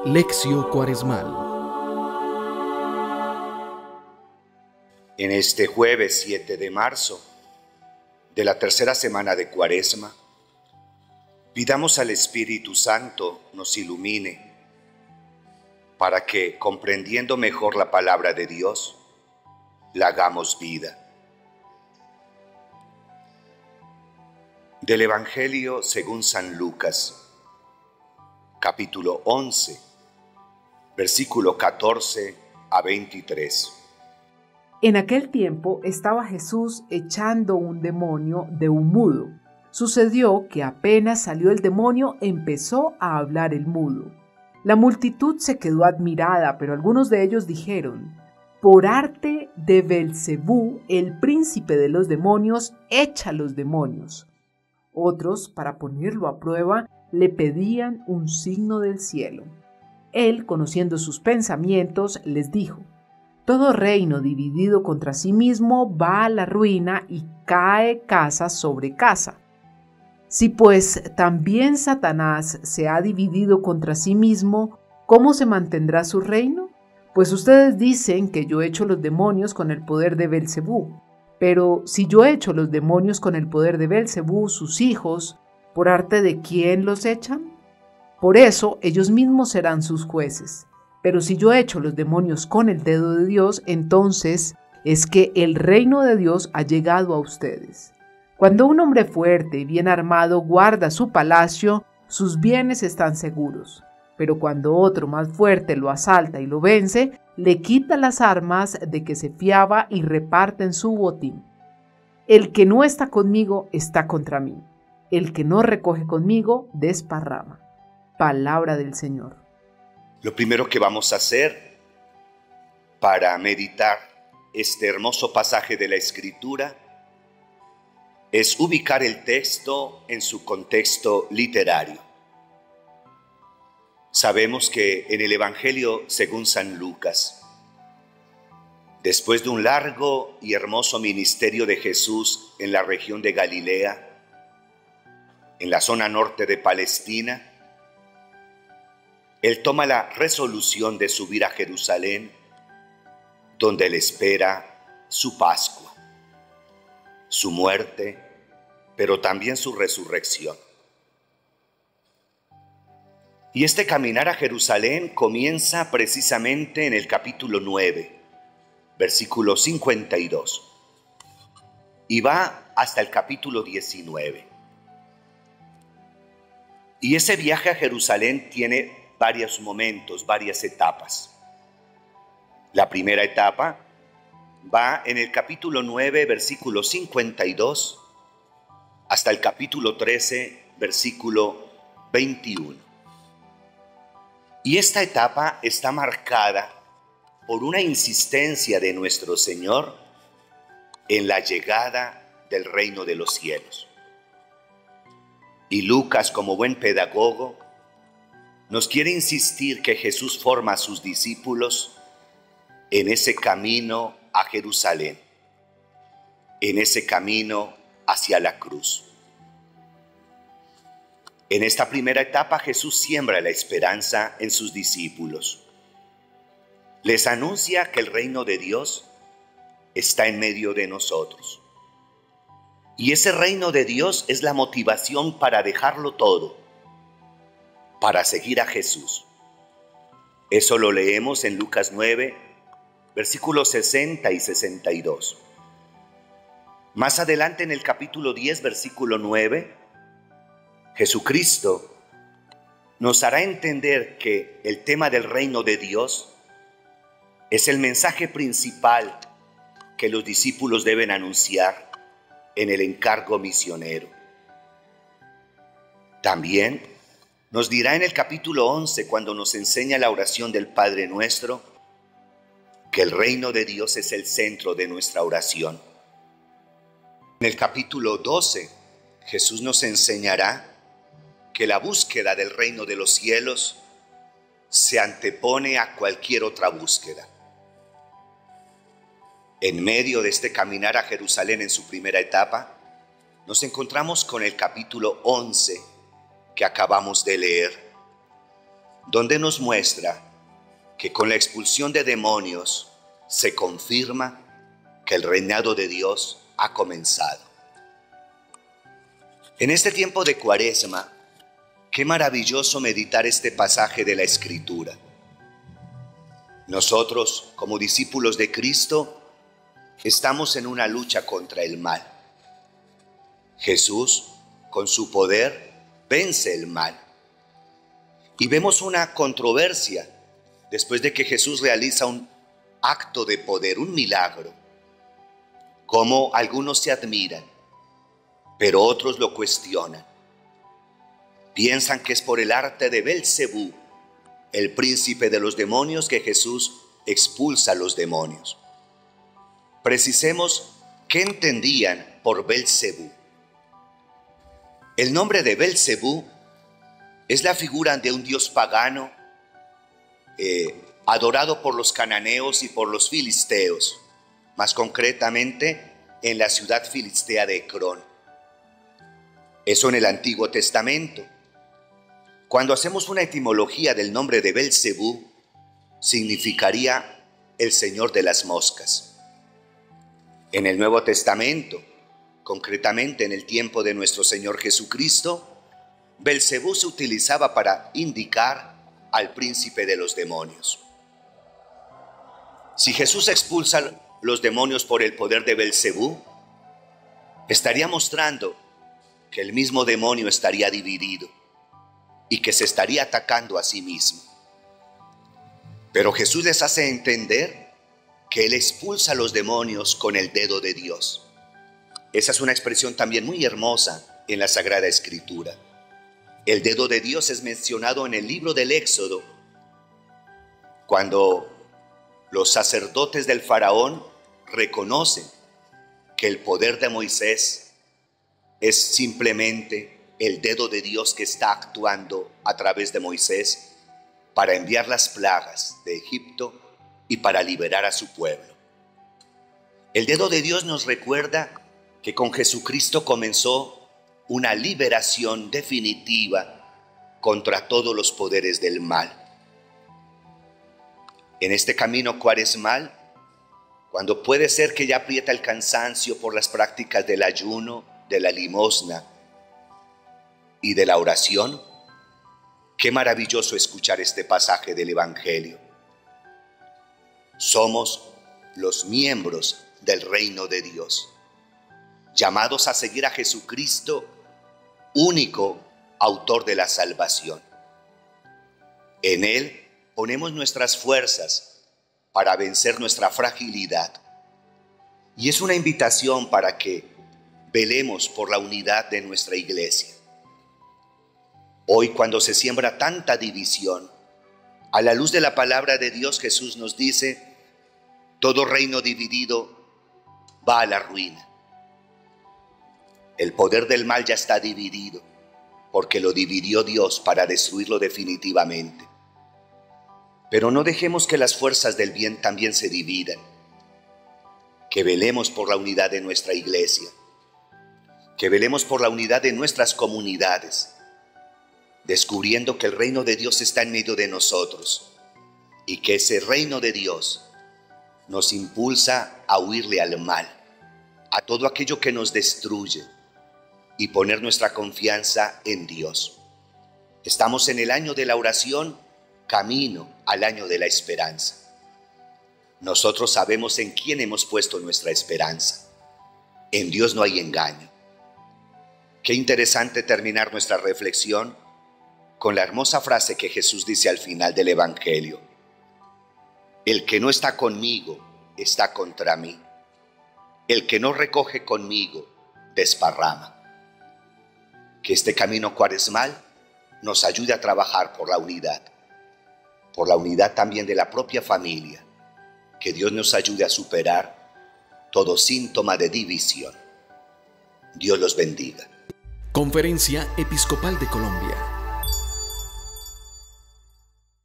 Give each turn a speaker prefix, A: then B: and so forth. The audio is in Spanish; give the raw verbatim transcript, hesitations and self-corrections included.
A: Lección Cuaresmal.
B: En este jueves siete de marzo de la tercera semana de Cuaresma, pidamos al Espíritu Santo nos ilumine para que, comprendiendo mejor la palabra de Dios, la hagamos vida. Del Evangelio según San Lucas, capítulo once, versículo catorce a veintitrés.
C: En aquel tiempo estaba Jesús echando un demonio de un mudo. Sucedió que apenas salió el demonio, empezó a hablar el mudo. La multitud se quedó admirada, pero algunos de ellos dijeron: por arte de Belcebú, el príncipe de los demonios, echa los demonios. Otros, para ponerlo a prueba, le pedían un signo del cielo. Él, conociendo sus pensamientos, les dijo: todo reino dividido contra sí mismo va a la ruina y cae casa sobre casa. Si pues también Satanás se ha dividido contra sí mismo, ¿cómo se mantendrá su reino? Pues ustedes dicen que yo echo los demonios con el poder de Belcebú. Pero si yo echo los demonios con el poder de Belcebú, sus hijos, ¿por arte de quién los echan? Por eso ellos mismos serán sus jueces. Pero si yo echo los demonios con el dedo de Dios, entonces es que el reino de Dios ha llegado a ustedes. Cuando un hombre fuerte y bien armado guarda su palacio, sus bienes están seguros. Pero cuando otro más fuerte lo asalta y lo vence, le quita las armas de que se fiaba y reparten su botín. El que no está conmigo está contra mí. El que no recoge conmigo desparrama. Palabra del Señor.
B: Lo primero que vamos a hacer para meditar este hermoso pasaje de la Escritura es ubicar el texto en su contexto literario. Sabemos que en el Evangelio según San Lucas, después de un largo y hermoso ministerio de Jesús en la región de Galilea, en la zona norte de Palestina, Él toma la resolución de subir a Jerusalén, donde le espera su Pascua, su muerte, pero también su resurrección. Y este caminar a Jerusalén comienza precisamente en el capítulo nueve, versículo cincuenta y dos, y va hasta el capítulo diecinueve. Y ese viaje a Jerusalén tiene varios momentos, varias etapas. La primera etapa va en el capítulo nueve, versículo cincuenta y dos, hasta el capítulo trece, versículo veintiuno. Y esta etapa está marcada por una insistencia de nuestro Señor en la llegada del reino de los cielos. Y Lucas, como buen pedagogo, nos quiere insistir que Jesús forma a sus discípulos en ese camino a Jerusalén, en ese camino hacia la cruz. En esta primera etapa Jesús siembra la esperanza en sus discípulos. Les anuncia que el reino de Dios está en medio de nosotros. Y ese reino de Dios es la motivación para dejarlo todo, para seguir a Jesús. Eso lo leemos en Lucas nueve, versículos sesenta y sesenta y dos. Más adelante en el capítulo diez, versículo nueve, Jesucristo nos hará entender que el tema del reino de Dios es el mensaje principal que los discípulos deben anunciar en el encargo misionero. También nos dirá en el capítulo once, cuando nos enseña la oración del Padre Nuestro, que el reino de Dios es el centro de nuestra oración. En el capítulo doce, Jesús nos enseñará que la búsqueda del reino de los cielos se antepone a cualquier otra búsqueda. En medio de este caminar a Jerusalén en su primera etapa, nos encontramos con el capítulo once que acabamos de leer, donde nos muestra que con la expulsión de demonios se confirma que el reinado de Dios ha comenzado. En este tiempo de Cuaresma, qué maravilloso meditar este pasaje de la Escritura. Nosotros, como discípulos de Cristo, estamos en una lucha contra el mal. Jesús, con su poder, vence el mal. Y vemos una controversia después de que Jesús realiza un acto de poder, un milagro. Como algunos se admiran, pero otros lo cuestionan. Piensan que es por el arte de Belcebú, el príncipe de los demonios, que Jesús expulsa a los demonios. Precisemos qué entendían por Belcebú. El nombre de Belcebú es la figura de un dios pagano eh, adorado por los cananeos y por los filisteos, más concretamente en la ciudad filistea de Ecrón. Eso en el Antiguo Testamento. Cuando hacemos una etimología del nombre de Belcebú, significaría el señor de las moscas. En el Nuevo Testamento, concretamente en el tiempo de nuestro Señor Jesucristo, Belcebú se utilizaba para indicar al príncipe de los demonios. Si Jesús expulsa los demonios por el poder de Belcebú, estaría mostrando que el mismo demonio estaría dividido y que se estaría atacando a sí mismo. Pero Jesús les hace entender que Él expulsa a los demonios con el dedo de Dios. Esa es una expresión también muy hermosa en la Sagrada Escritura. El dedo de Dios es mencionado en el libro del Éxodo, cuando los sacerdotes del faraón reconocen que el poder de Moisés es simplemente el dedo de Dios que está actuando a través de Moisés para enviar las plagas de Egipto y para liberar a su pueblo. El dedo de Dios nos recuerda que con Jesucristo comenzó una liberación definitiva contra todos los poderes del mal. En este camino cuaresmal, cuando puede ser que ya aprieta el cansancio por las prácticas del ayuno, de la limosna y de la oración, qué maravilloso escuchar este pasaje del Evangelio. Somos los miembros del reino de Dios, llamados a seguir a Jesucristo, único autor de la salvación. En Él ponemos nuestras fuerzas para vencer nuestra fragilidad. Y es una invitación para que velemos por la unidad de nuestra iglesia. Hoy, cuando se siembra tanta división, a la luz de la palabra de Dios, Jesús nos dice: todo reino dividido va a la ruina. El poder del mal ya está dividido, porque lo dividió Dios para destruirlo definitivamente. Pero no dejemos que las fuerzas del bien también se dividan. Que velemos por la unidad de nuestra iglesia. Que velemos por la unidad de nuestras comunidades, descubriendo que el reino de Dios está en medio de nosotros y que ese reino de Dios nos impulsa a huirle al mal, a todo aquello que nos destruye, y poner nuestra confianza en Dios. Estamos en el año de la oración, camino al año de la esperanza. Nosotros sabemos en quién hemos puesto nuestra esperanza. En Dios no hay engaño. Qué interesante terminar nuestra reflexión con la hermosa frase que Jesús dice al final del Evangelio: el que no está conmigo está contra mí. El que no recoge conmigo desparrama. Que este camino cuaresmal nos ayude a trabajar por la unidad, por la unidad también de la propia familia. Que Dios nos ayude a superar todo síntoma de división. Dios los bendiga.
A: Conferencia Episcopal de Colombia.